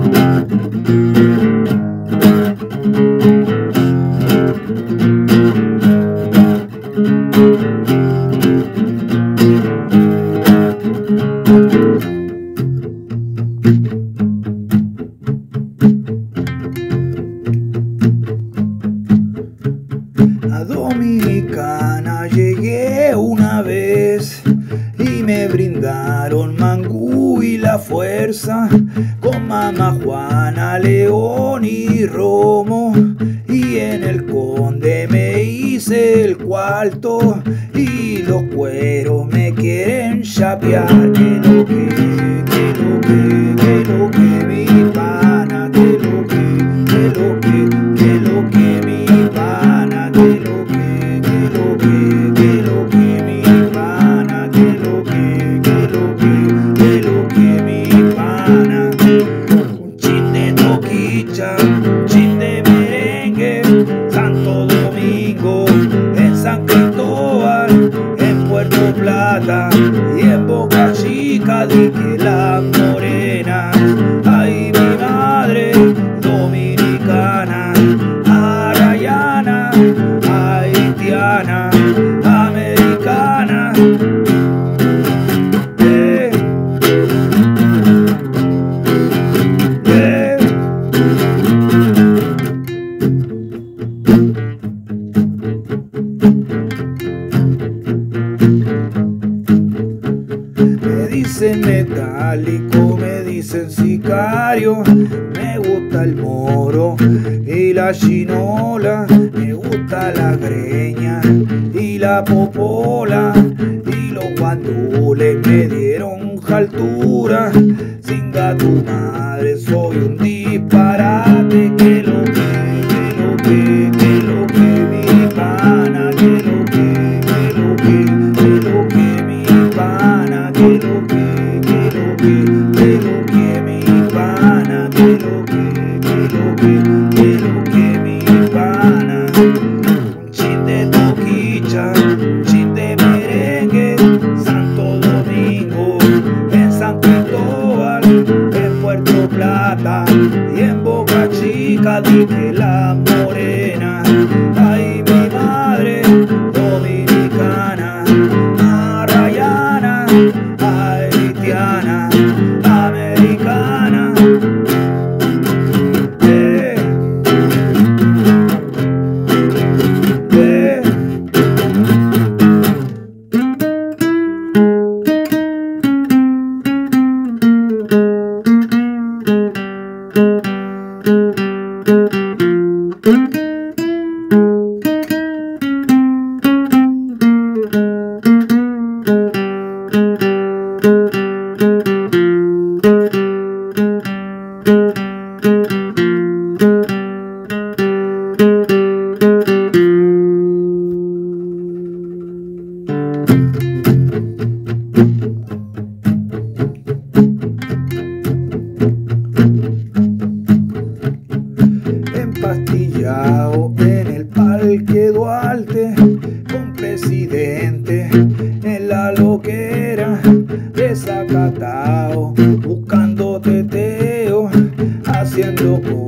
A Dominicana llegué una vez y me brindaron mangú y la fuerza con mamá Juana, León y Romo, y en el Conde me hice el cuarto y los cueros me quieren chapear. Que lo que mi pana, que lo que mi pana, que lo que mi pana, que lo que mi pana. Un chin de toquicha, un chin de merengue, Santo Domingo, en San Cristóbal, en Puerto Plata y en Boca Chica, dije la morena. Ay, mi madre dominicana, arayana, haitiana, americana. Me dicen metálico, me dicen sicario, me gusta el moro y la chinola, me gusta la greña y la popola, y los guandules me dieron altura. Singa tu madre, soy un disparate. Que lo que mi pana, que lo que mi pana, que lo que mi pana, que lo que mi pana. Un chin de toquicha, un chin de merengue, Santo Domingo, en San Cristóbal, en Puerto Plata y en Boca Chica, dije la morena. Ay, mi madre dominicana, arayana, haitiana, americana. Empastillado en el Parque Duarte, con presidente en la loquera, desacatado, buscando teteo, haciendo